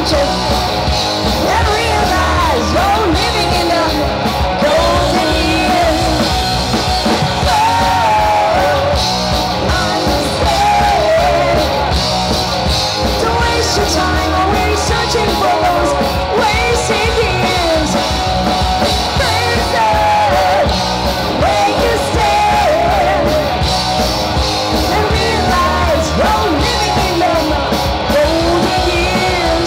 future and realize you're living in the golden years. Oh, understand. Don't waste your time always searching for those wasted years. Face it, where you stand, and realize you're living in the golden years.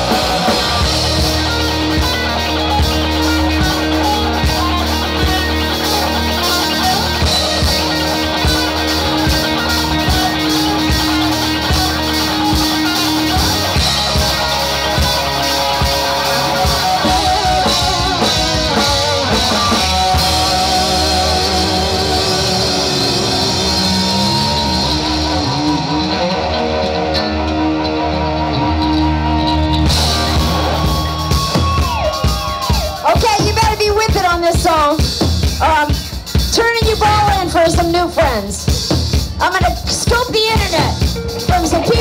Okay, you better be with it on this song. Turning your ball in for some new friends. I'm gonna scope the internet from some people.